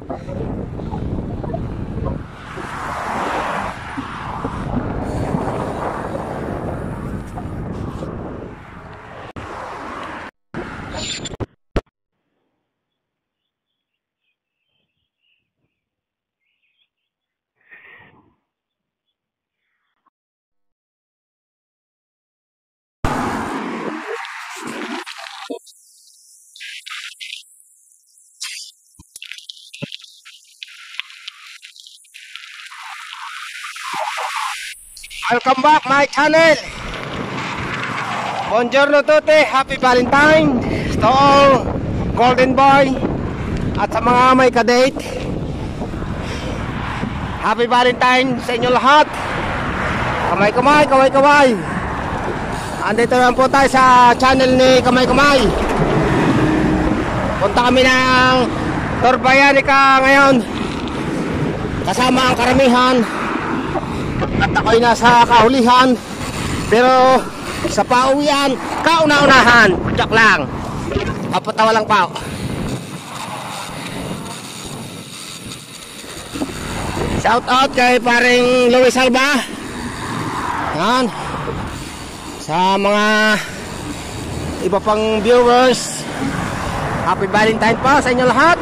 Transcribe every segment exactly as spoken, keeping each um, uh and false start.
Welcome back my channel. Buongiorno tutti, happy Valentine to all golden boy at sa mga may kadate. Happy Valentine sa inyo lahat. Kamay kamay, kamay kamay. Andito lang po tayo sa channel ni Kamay Kamay. Punta kami ng Torbayanica ngayon kasama ang karamihan. At ako'y nasa kahulihan. Pero sa pauwian, kauna-unahan. Joke lang. Kapatawa lang pa. Shout out kay paring Luis Alba. Yan. Sa mga iba pang viewers, happy Valentine po sa inyo lahat.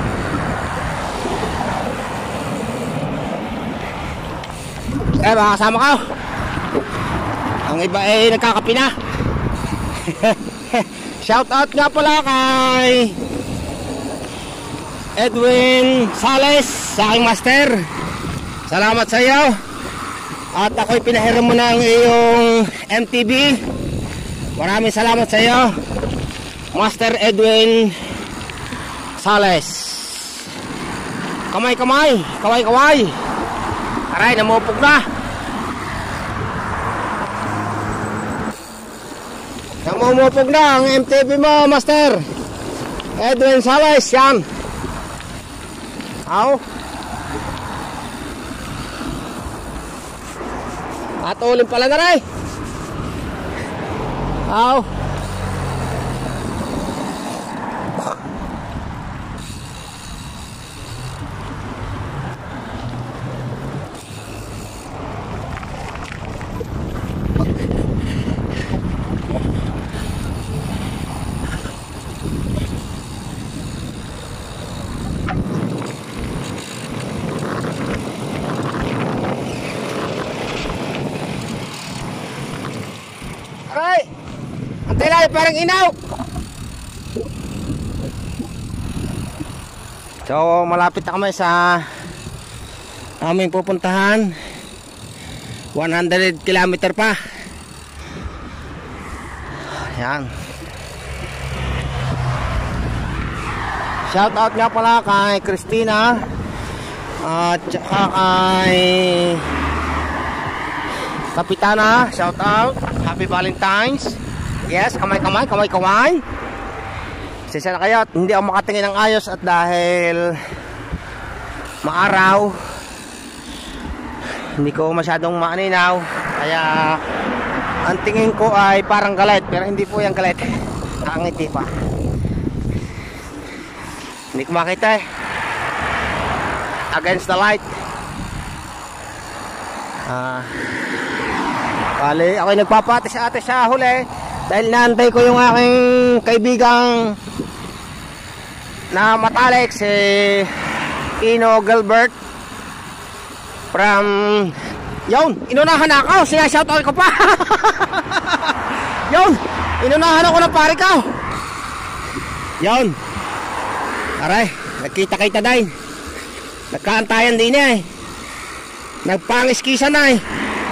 Eh, mga kasama ko, ang iba ay nagkakapi na. Shout out nga pala kay Edwin Sales, sa aking master. Salamat sa iyo. At ako'y pinahiram mo ng iyong M T V. Maraming salamat sa iyo, Master Edwin Sales. Kamay kamay, kaway kaway. Aray, namupog na. Namumupog na ang M T V mo, Master Edwin Sales. Yan. Aw. Atulin pala na rin. Aw. Antay lang, parang inaw. So malapit na kami sa aming pupuntahan. one hundred kilometer pa. Yan. Shout out nga pala kay Christina at saka kay Kapitana. Shout out, happy Valentine's. Yes, kamay kamay, kamay kamay. Sisa na kayo, hindi ako makatingin ng ayos at dahil maaraw, hindi ko masyadong maaninaw. Kaya ang tingin ko ay parang galit, pero hindi po yung galit. Nakangiti pa. Hindi ko makita eh. Against the light. Ah, bali, ako'y nagpapati sa ate sa huli dahil naantay ko yung aking kaibigang na matalik, si Ino Gilbert from yun, inunahan ako, sinashoutout ko pa. Yun, inunahan ako ng pare ko. Yun, aray, nagkita-kita din, nagkaantayan din eh, nagpangis-kisa na eh.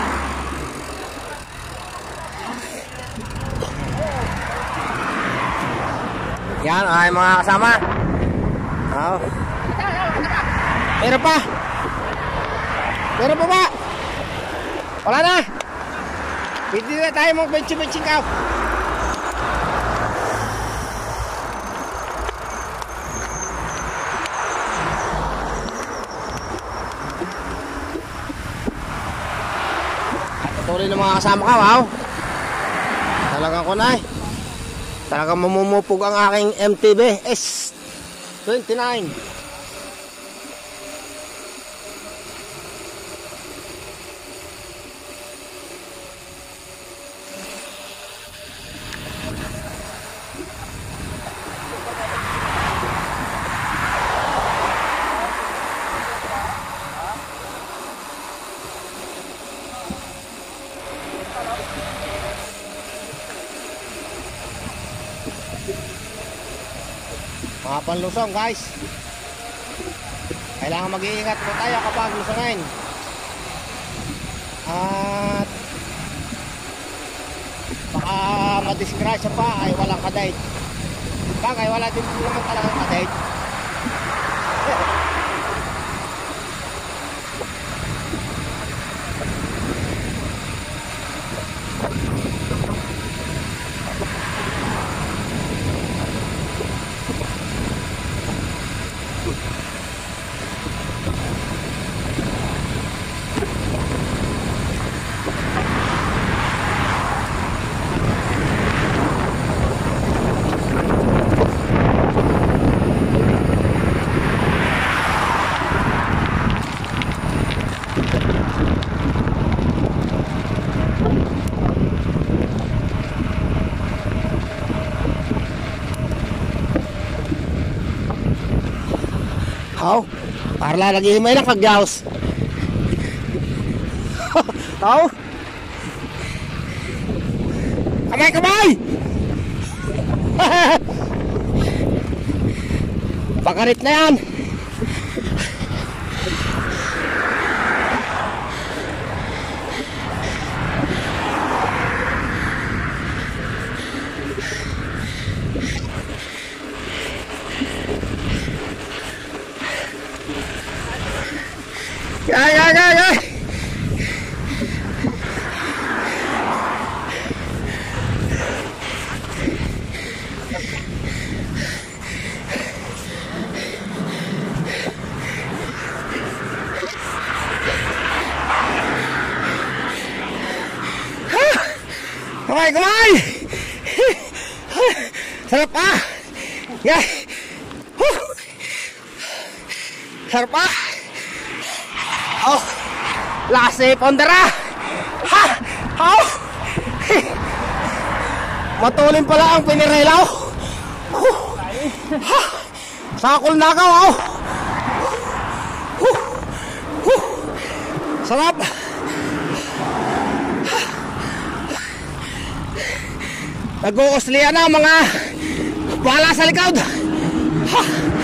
Yan ay mga kasama. Oh. Meron pa. Meron pa ba? Wala na. Pwede na tayo mong benchi-benching ka. Tuloy ng mga kasama ka, wow. Talagang ko na eh. Talagang mamumupog ang aking M T V S twenty-nine. mga panlusong guys. Kailangan mag-iingat po tayo kapag lusongin. At baka madisgrasya pa ay walang kadate. Bagay wala din naman talagang kadate. Oh, parla lagi himay lang kagyaws. Oh. Kamay kamay. Pakarit na yan. Ay, ay, ay, ay. Kamay, kamay. Sarap ah. Yeah. Sarap ah. Oh, lase pondera. Ha! Oh! Matulin pala ang pinirelaw. Huh. Ha! Sakol nakaw, oh. Huh. Huh. Sarap. Nag-uuslian na mga bala sa likod. Ha!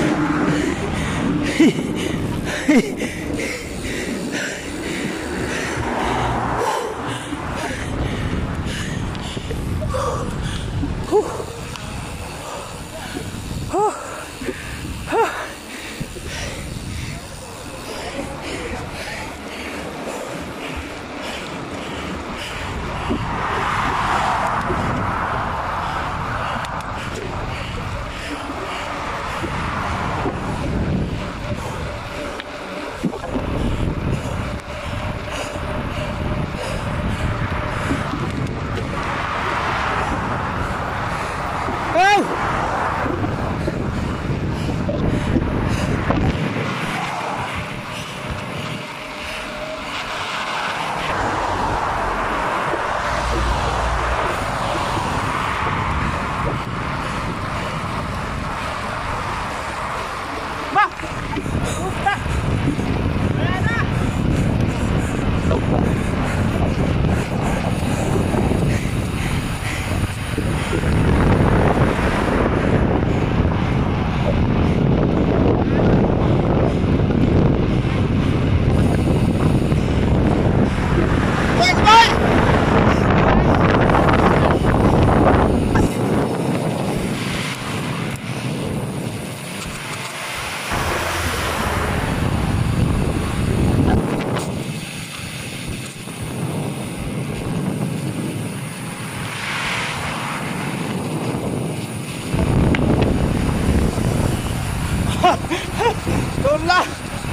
Doon lang.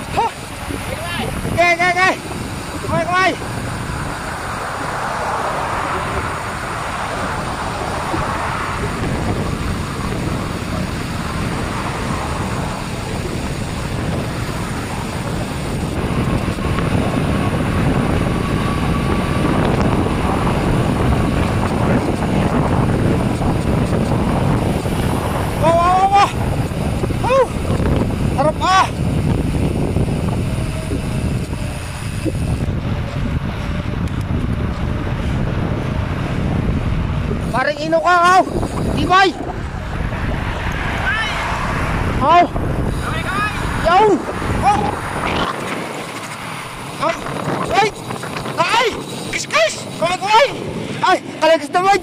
Okay, okay, okay. Kumay, kumay. Wow, wow, wow. Oh, harap ah. Parang ino ka, oh. Tibay. Oh. Yun. Oh. Oh. Ay. Ay. Kis-kis. Kumagaway. Ay. Kalagas naman.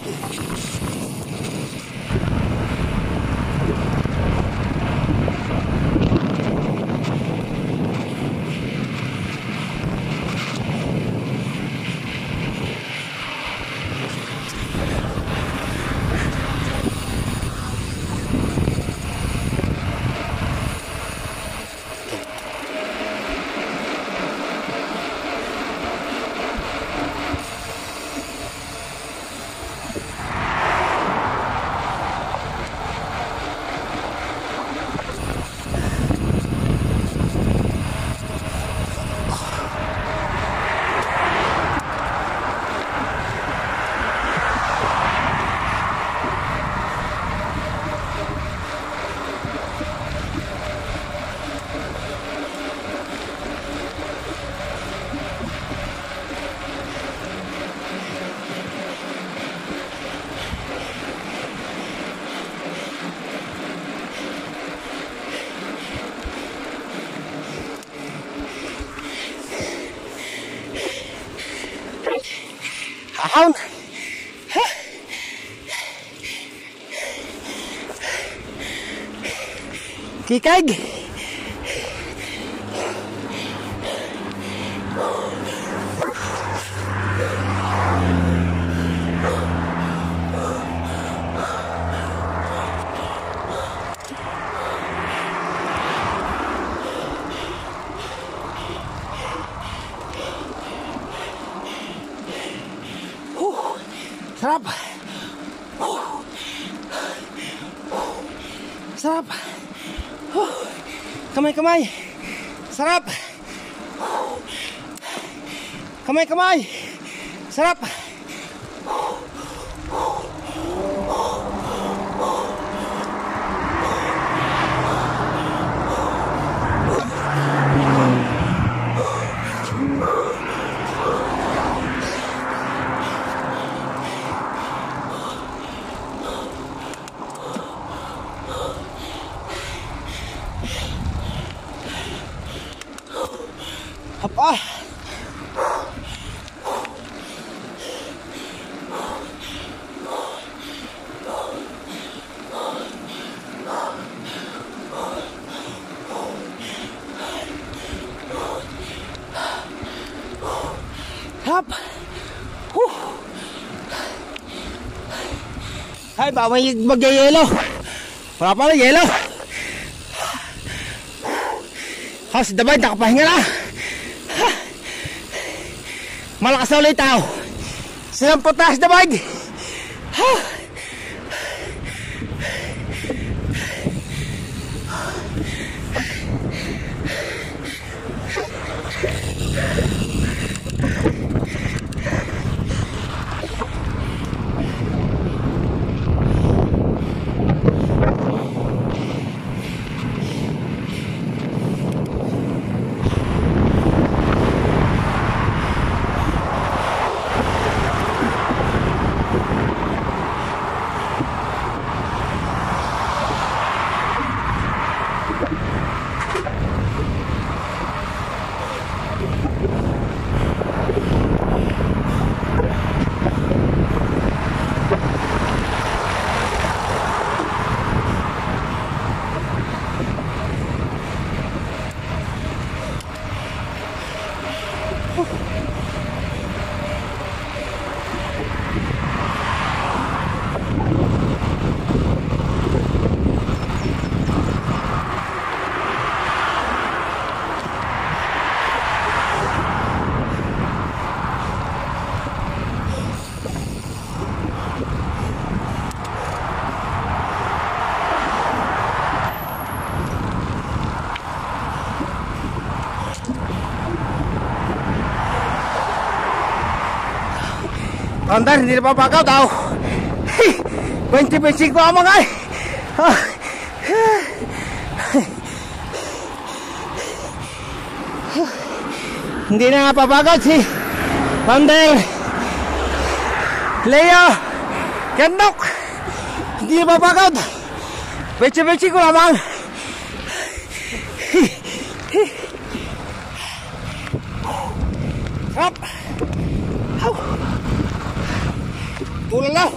Ahon. Kikag. Sarap. Sarap. Kamay-kamay. Sarap. Kamay-kamay. Sarap. Apa? Hap. Huh. Hai, bawa mag-yelo. Wala pa na yelo. Has, dabay, nakapahinga na. Malakas na ulit tao. Silang potas na bag. Andar, hindi na papagaw tao. twenty-five ko amang ay. Hindi na nga papagaw si Pandel, Leo, Kendok. Hindi na papagaw. twenty-five ko lamang. Sarap. Tulala.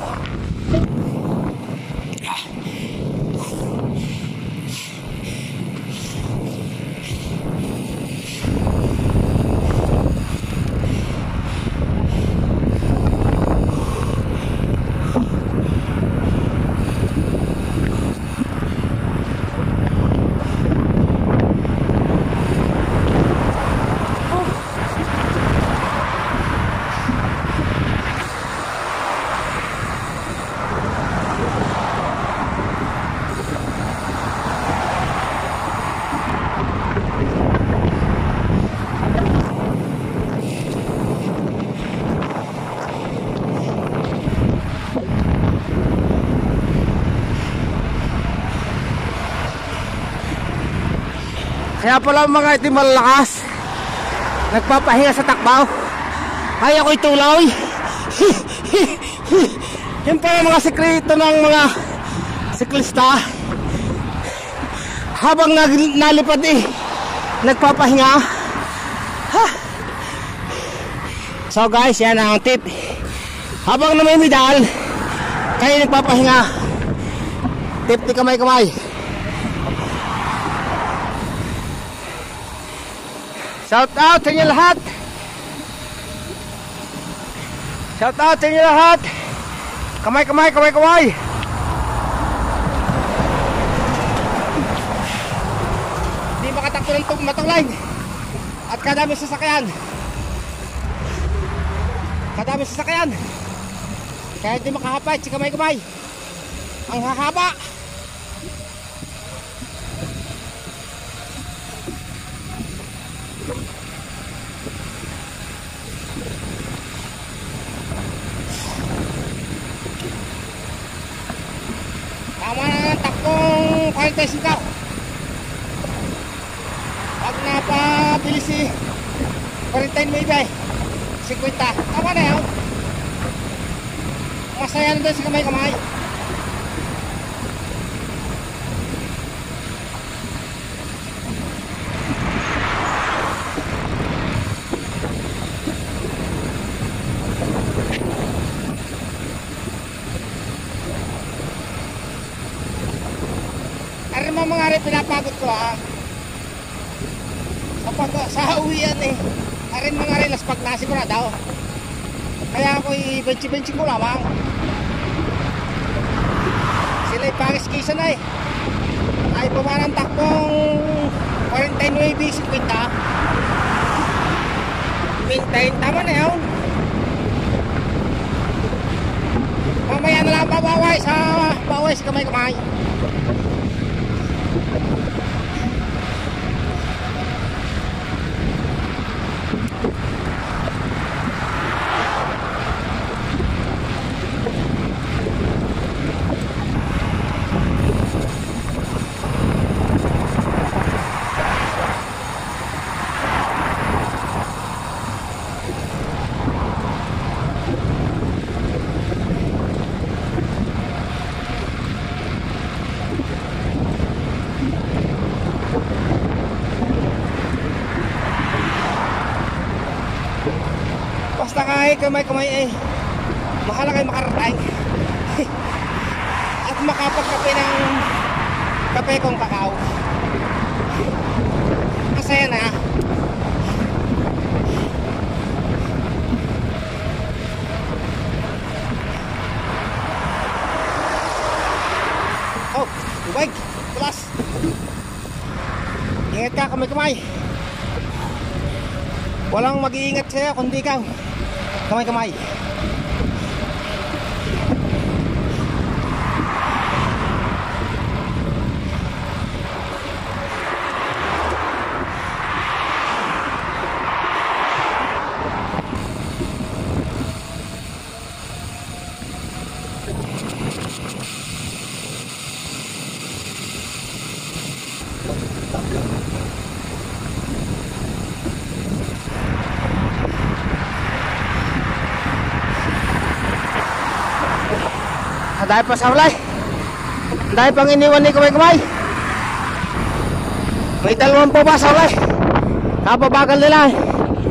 Kaya pala mga itim malalakas nagpapahinga sa takbaw. Ay ako'y tuloy. Yan pala mga sekreto ng mga siklista. Habang nalipad eh, nagpapahinga. So guys, yan ang tip. Habang namimidal, kayo nagpapahinga. Tip ni kamay-kamay. Shout out sa inyo lahat. Shout out sa inyo lahat. Kamay, kamay, kamay, kamay. Hindi makatakbo ng matulay. At kadami sasakyan. Kadami sasakyan. Kaya hindi makahapay si kamay, kamay. Ang hahaba. Tama na ng takbong forty-five. Pag napabilis si forty-nine maybe fifty. Tama na yun. Masaya na doon si kamay-kamay. Arin mo mga rin pinapagod ko ha. Sa, pag, sa uwian eh. Arin mga rin laspag na sigurado. Kaya ako i-benchi-benchi ko lamang. Sila ipangis-kisa na eh. Ay pumarang takbong forty-nine maybe fifty. Maintain, tama na yun. Mamaya na lang babaway sa baway sa kamay-kamay. Basta kahit kamay-kamay eh, mahalaga kayo makararating at makapagkape ng kape kong kakao. Masaya na. Oh, tubig, tulas. Ingat ka kamay-kamay. Walang mag-iingat sa'yo kundi ikaw. Kamay-kamay. Dahil pa sa ulay, dahil pang iniwan ni kamay-kamay. May dalawang po ba sa ulay? Kababagal nila eh.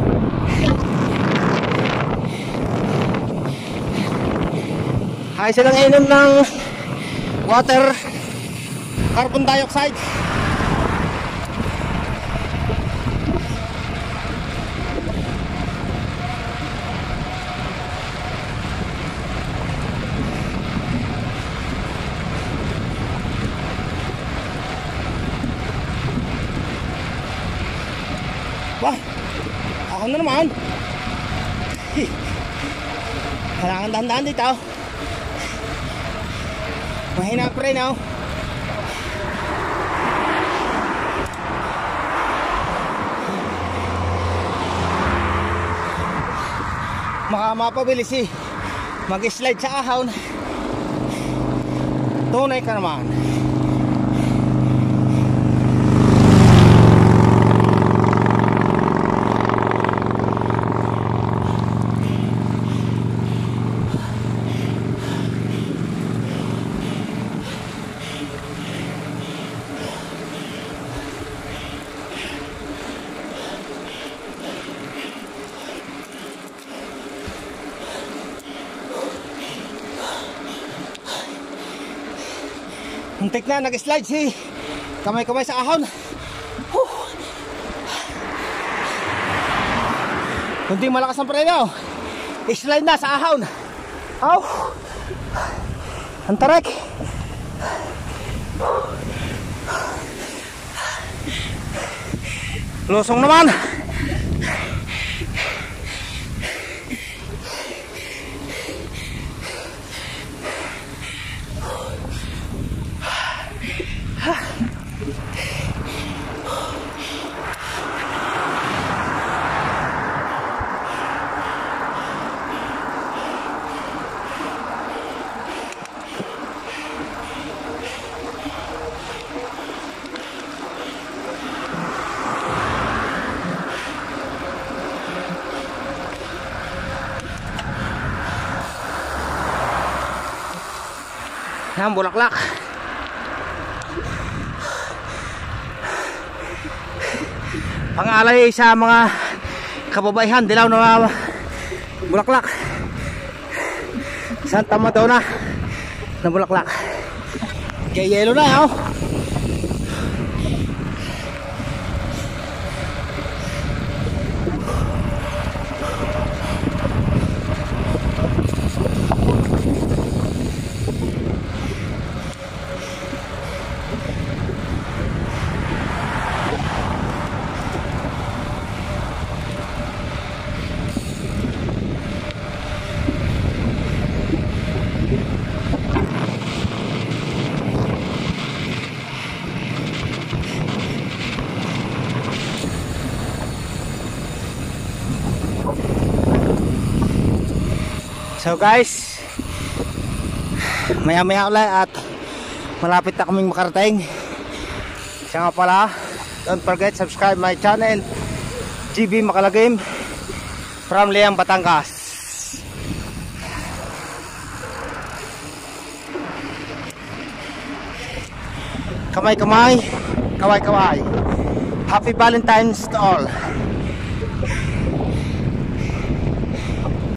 Ay silang inom ng water carbon dioxide. Wah, ako na naman. Kailangan dahan-dahan dito. Mahina pa rin ako. Maka mapabilis eh. Mag-slide sa ahon. Tunay ka naman. Muntik na, nag-slide si kamay-kamay sa ahon. Whew. Kunti malakas ang preno, slide na sa ahon. Aw, ang tarik. Lusong naman. Yan, Bulaklak. Pangalay sa mga kababaihan, dilaw na bulaklak. Santa Madonna na bulaklak. Kaya yellow na, oh. So guys, maya maya ulit at malapit na kaming makarating. Siya nga pala, don't forget subscribe my channel G B Makalagim from Liang, Batangas. Kamay kamay, kaway kaway. Happy Valentine's to all.